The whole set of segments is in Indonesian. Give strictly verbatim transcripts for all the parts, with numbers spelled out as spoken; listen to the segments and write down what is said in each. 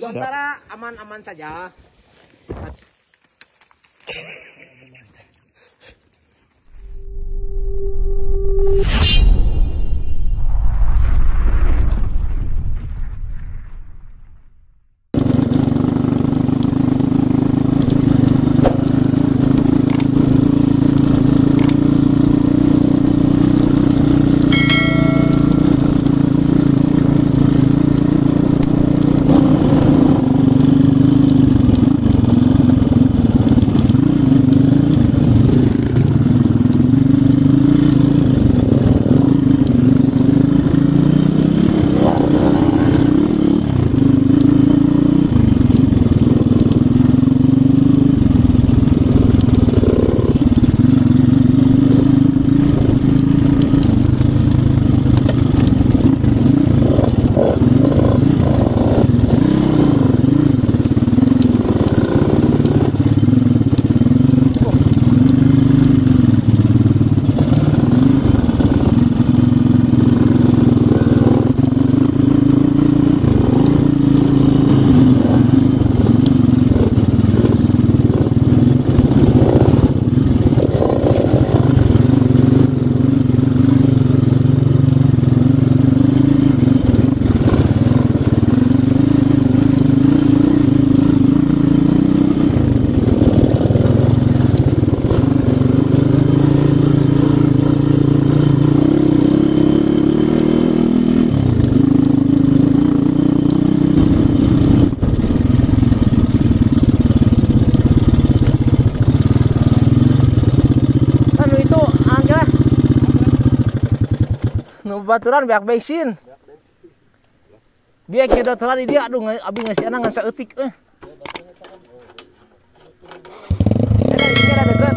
Sementara aman-aman saja. Baturan beak bensin. Biar kita telan di dia, aduh abi ngasih anak nggak seetik. Eh. Ada ini ada dekat.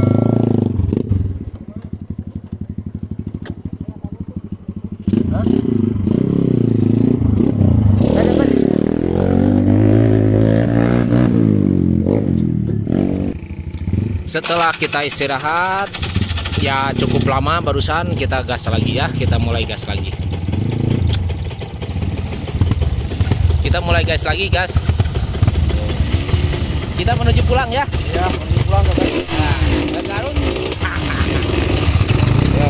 Hah? Ada dekat. Setelah kita istirahat. Ya cukup lama barusan kita gas lagi ya, kita mulai gas lagi. Kita mulai gas lagi, gas. Kita menuju pulang ya. Iya, menuju pulang guys. Nah, Garut. Yo.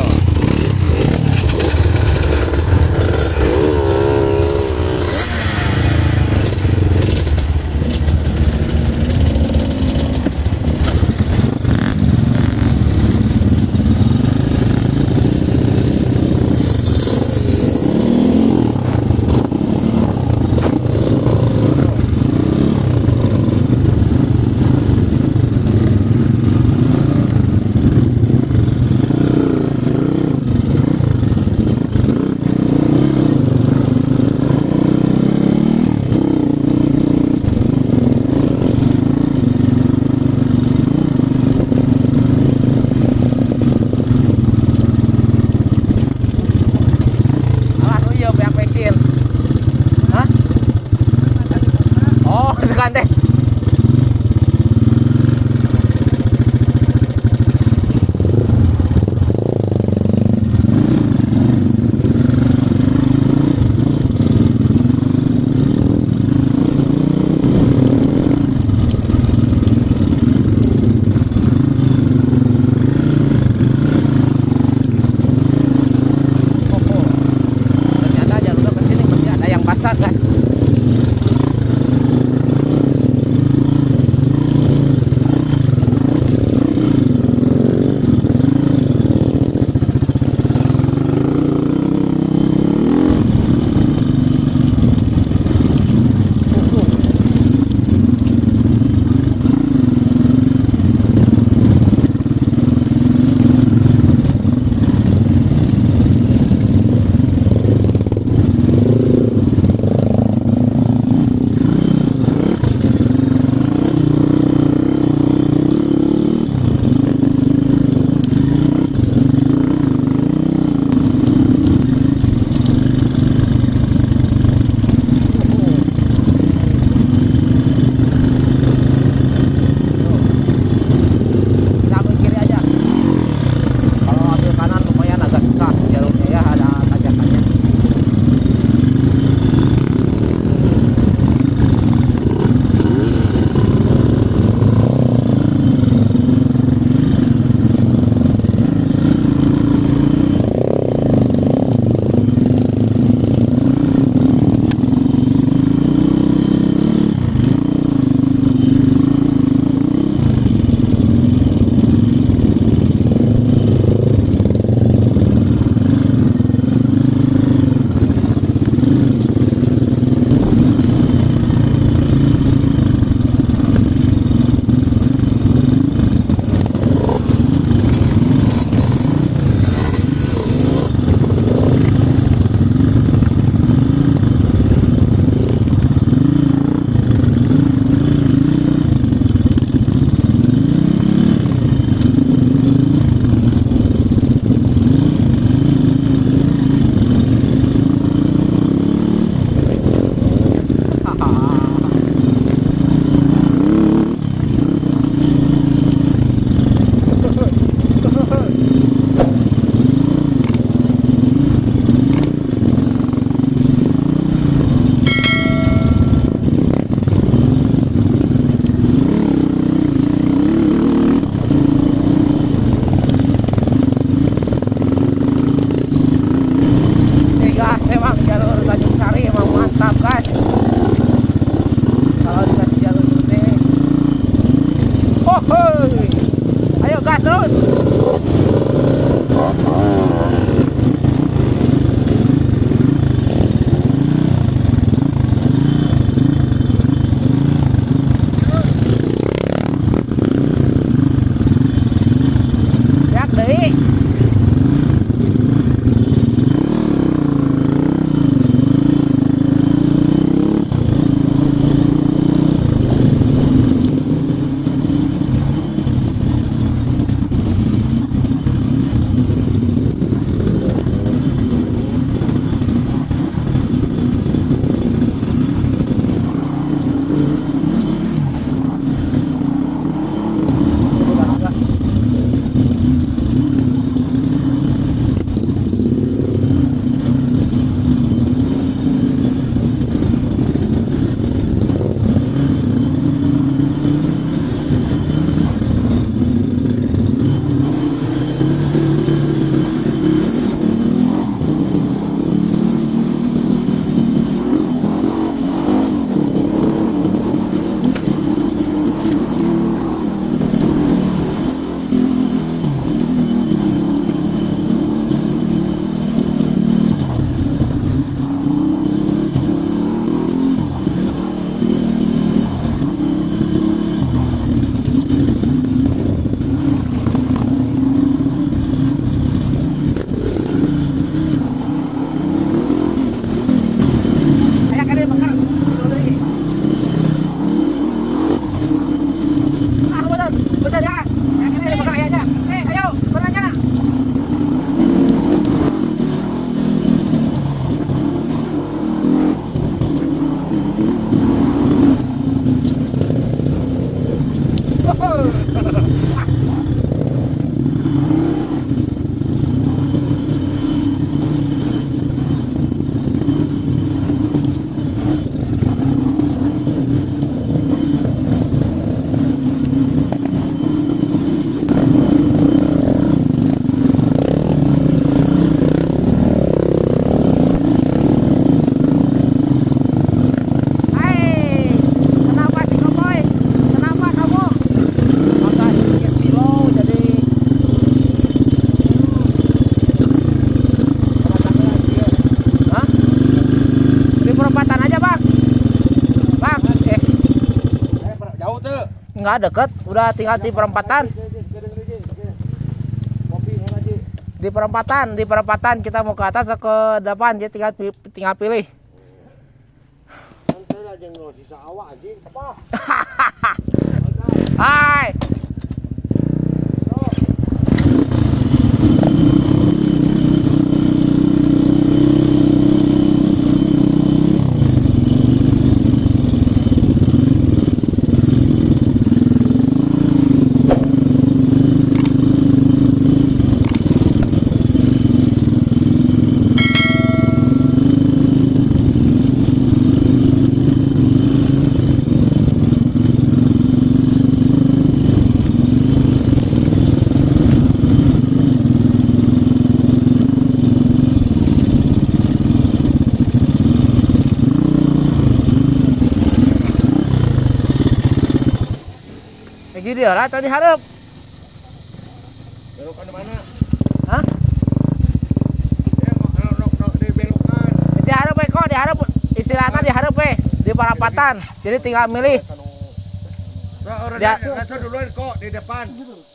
terus. Yak deui. Nggak deket, udah tinggal di perempatan. Di perempatan, di perempatan kita mau ke atas atau ke depan, jadi tinggal tinggal pilih. Hai. Gini dia lah tadi harap. Belokan mana? Hah? Ya, kalau nok nok dibelokan. Di harap we kok, di harap istilahnya di harap we, di perapatan. Jadi tinggal milih. Nah, orang Ya. rasa duluan kok di depan.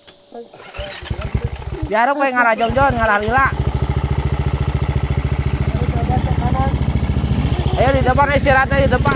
Di harap we ngarah jongjon, ngarah lila. Ayo di depan istirahatnya di depan.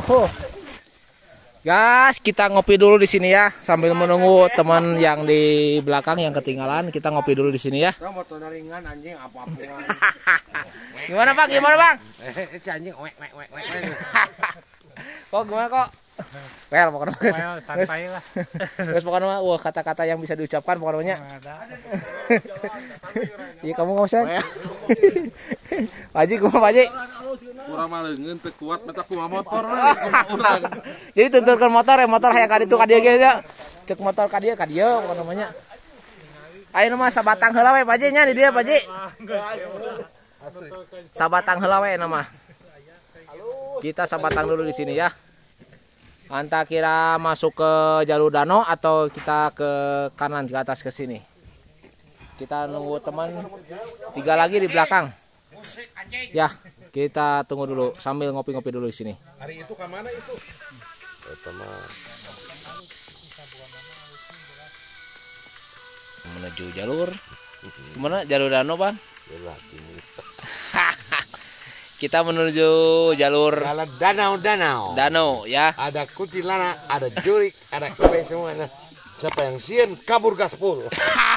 Guys, kita ngopi dulu di sini ya sambil menunggu teman yang di belakang yang ketinggalan. Kita ngopi dulu di sini ya. Motor ringan anjing apa-apa. Gimana Bang? Gimana Bang? Eh si anjing wek wek wek wek. Kok gimana kok? Well, pokoknya guys. Santai lah. Guys, pokoknya wah kata-kata yang bisa diucapkan pokoknya. Iya kamu nggak usah. Pak Haji, kumaha Pak Haji? Kurang maleungeun teu kuat mata kumaha motor urang. Jadi tunturkan motor ya, motor hayang ka ditu ka dieu ge ya. Cek motor ka dieu ka dieu pokona namanya. Ayeuna mah sabatang heula we Pak Haji nya di dieu Pak Haji. Sabatang heula we nama. Kita sabatang dulu di sini ya. Antara kira masuk ke jalur danau atau kita ke kanan ke atas ke sini. Kita nunggu teman tiga lagi di belakang. Ya, kita tunggu dulu sambil ngopi-ngopi dulu di sini. Hari itu ke mana itu? Menuju jalur. Kemana jalur danau Bang? Kita menuju jalur Jalan danau-danau. danau ya. Ada kuntilanak, ada jurik, ada kue semuanya. Siapa yang sieun kabur gaspol.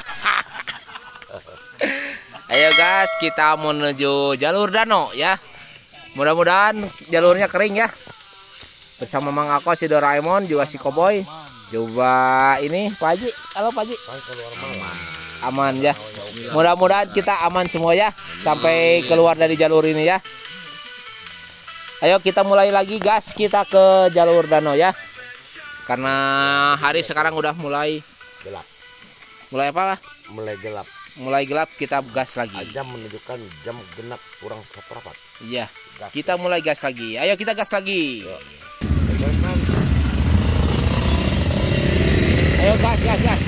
Ayo guys, kita menuju jalur danau ya. Mudah-mudahan jalurnya kering ya. Bersama Mang Ako, si Doraemon, juga si Koboy. Coba ini Pak Haji. Halo Pak Haji. Aman ya. Mudah-mudahan kita aman semua ya sampai keluar dari jalur ini ya. Ayo kita mulai lagi gas kita ke jalur danau ya. Karena hari sekarang udah mulai Gelap. mulai apa? Mulai gelap. Mulai gelap, kita gas lagi. Jam menunjukkan jam genap kurang seperempat. Iya. Kita mulai gas lagi. Ayo kita gas lagi. Ayo gas gas gas.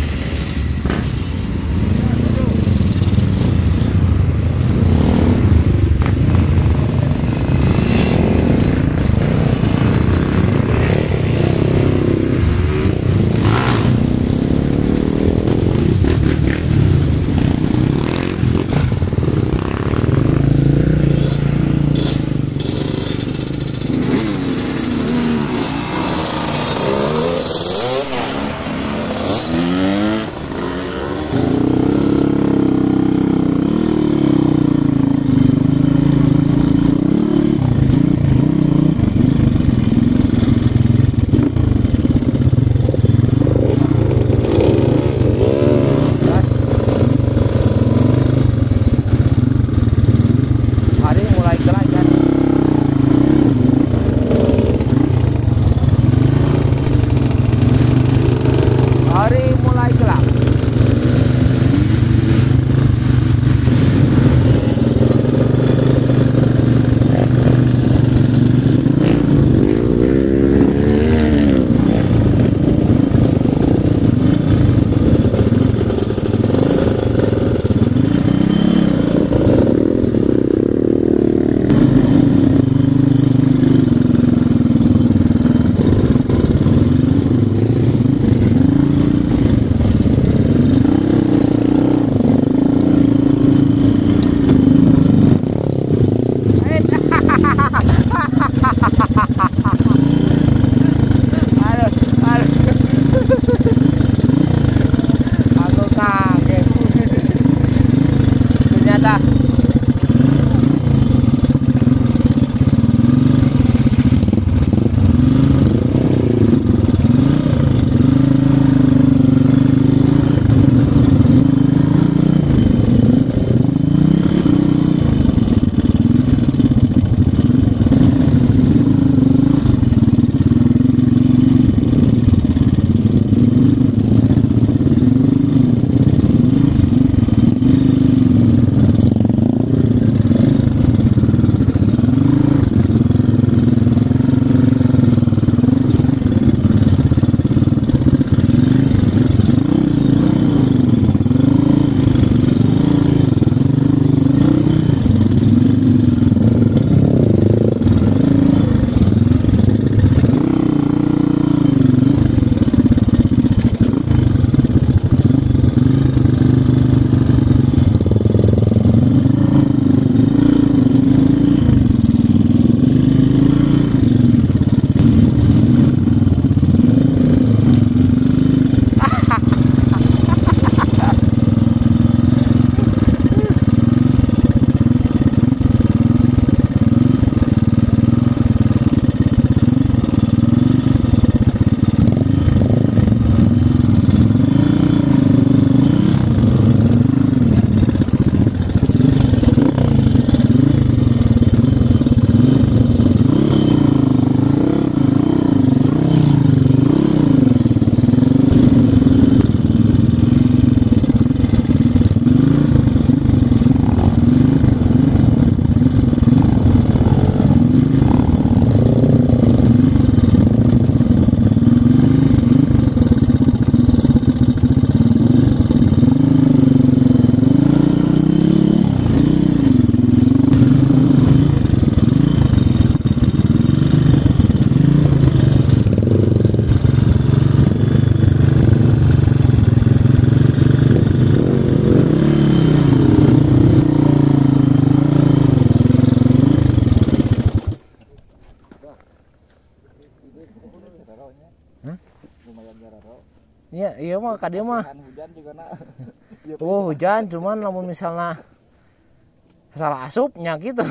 Iya, iya mah ka dieu mah. Hujan juga na. Oh, hujan cuman lamun misalnya salah asupnya gitu.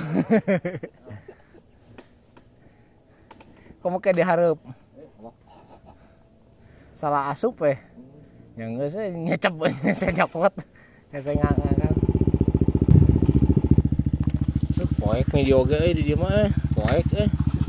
Kamu kayak diharap salah asup eh. Yang geus saya nyecep saya nyokot. Saya ngangan. Tuh, poek nih yoga euy di dieu mah eh. Poek eh.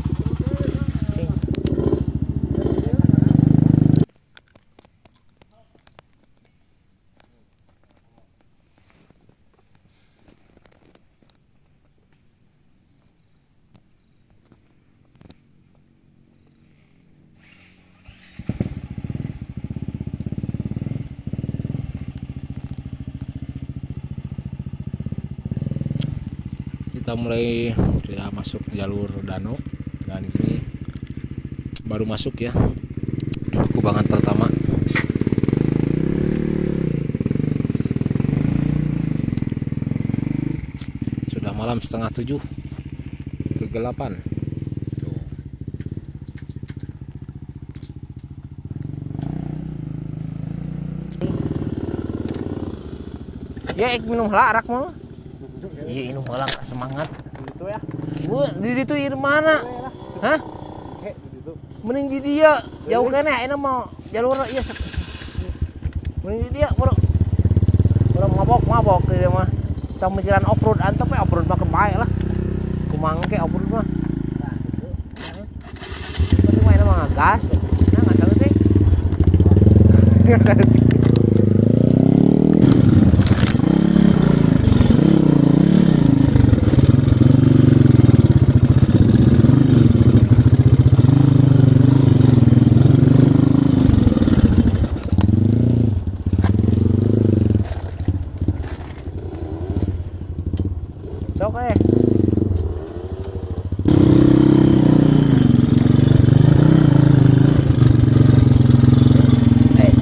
Kita mulai sudah masuk jalur danau dan ini baru masuk ya kubangan pertama. Sudah malam setengah tujuh kegelapan. Ya ek minum heula arak mah. Iya ini malah semangat Gitu ya. bu di itu di mana hah mending di dia jauh kan ya ini mau jalur iya mending di dia bro bro mabok mabok di dia mah kita mikiran off road antep ya off road mah kebaik lah kumang ke off road mah tapi mah ini mah gas nah nggak tahu sih nggak tahu. Sok eh. Eh.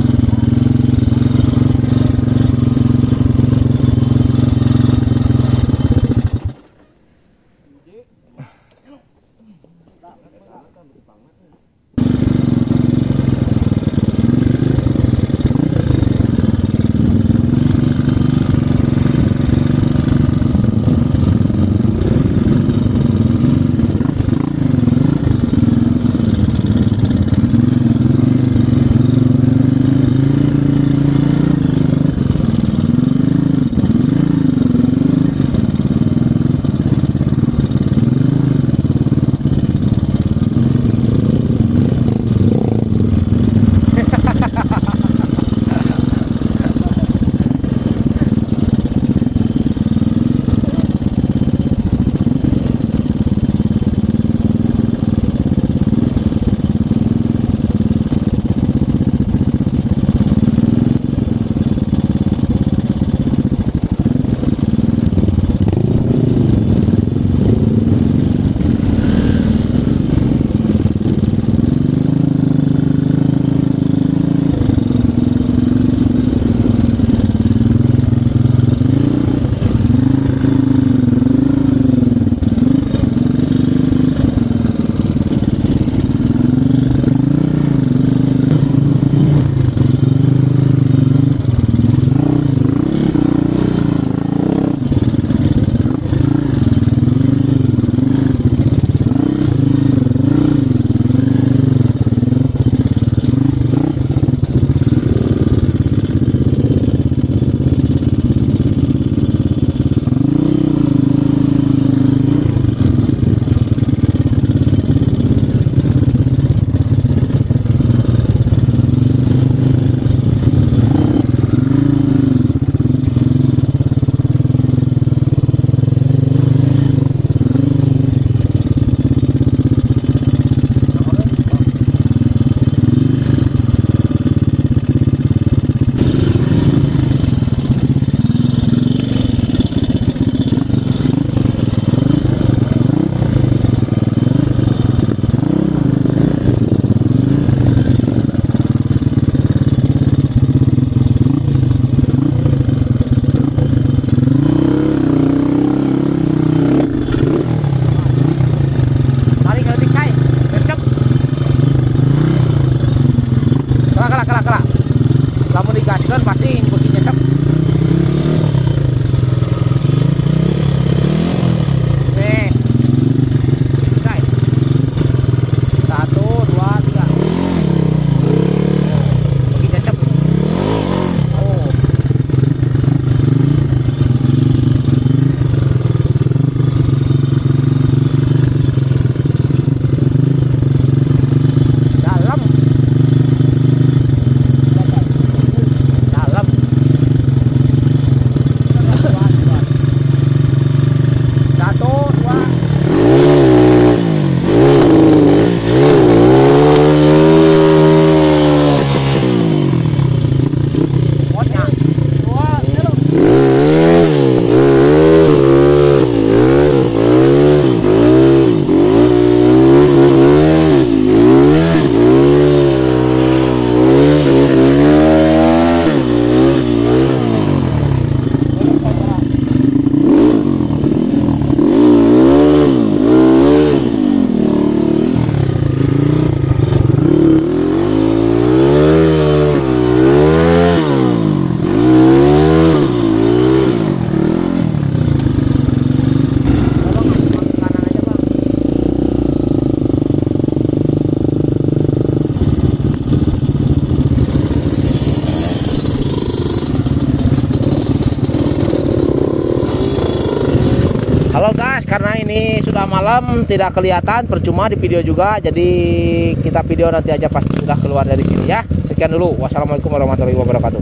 Halo guys, karena ini sudah malam tidak kelihatan, percuma di video juga. Jadi kita video nanti aja pas sudah keluar dari sini ya. Sekian dulu. Wassalamualaikum warahmatullahi wabarakatuh.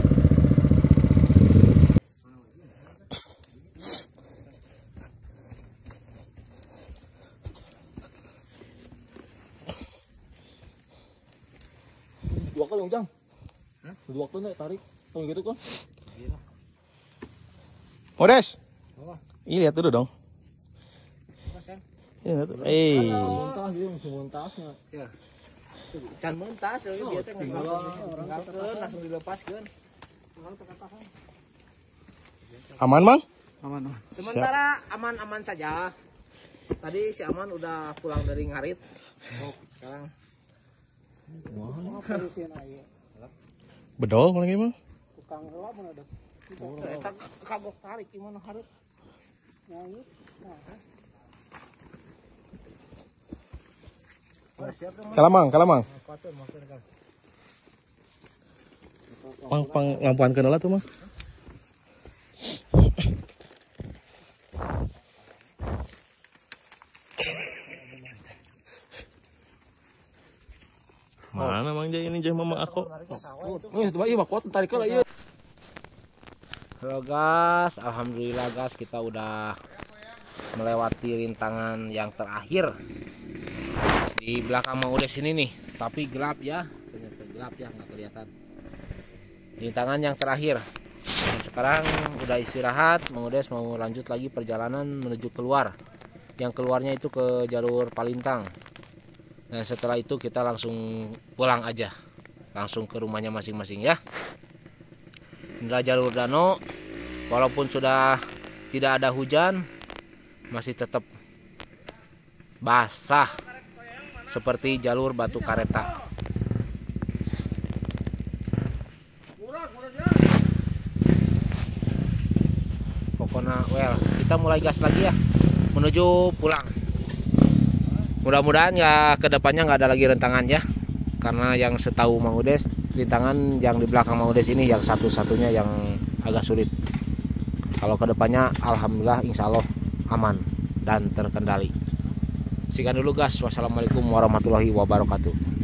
Dua kali Ujang. Dua kali tarik. Tong gitu kan. Modes. Ini lihat dulu dong. Ya, eh. Muntah dia mesti muntasnya. Ya. Can muntas ya dia teh langsung langsung dilepaskeun. Aman, Mang? Aman. Sementara aman-aman saja. Tadi si Aman udah pulang dari Ngarit. Oh, sekarang Bedol paling gimana? Tukang gelap mana ada. eta kagok tarik gimana harus. Kalamang, kalamang. Pang pang lampuan kenal tuh mah. Mana Mang Jai ini Jai mama aku. Oh, itu iya kuat tarik lah iya. Halo guys, alhamdulillah guys kita udah melewati rintangan yang terakhir di belakang Mang Udes ini nih, tapi gelap ya, ternyata gelap ya nggak kelihatan. Rintangan yang terakhir. Dan sekarang udah istirahat, Mang Udes mau lanjut lagi perjalanan menuju keluar. Yang keluarnya itu ke jalur Palintang. Nah setelah itu kita langsung pulang aja, langsung ke rumahnya masing-masing ya. Inilah jalur danau, walaupun sudah tidak ada hujan, masih tetap basah seperti jalur batu kareta. Pokoknya well, kita mulai gas lagi ya, menuju pulang. Mudah-mudahan ya kedepannya nggak ada lagi rentangan ya, karena yang setahu Mang Udes rintangan yang di belakang Mang Udes ini yang satu-satunya yang agak sulit. Kalau kedepannya alhamdulillah insya Allah aman dan terkendali. Sekian dulu guys, wassalamualaikum warahmatullahi wabarakatuh.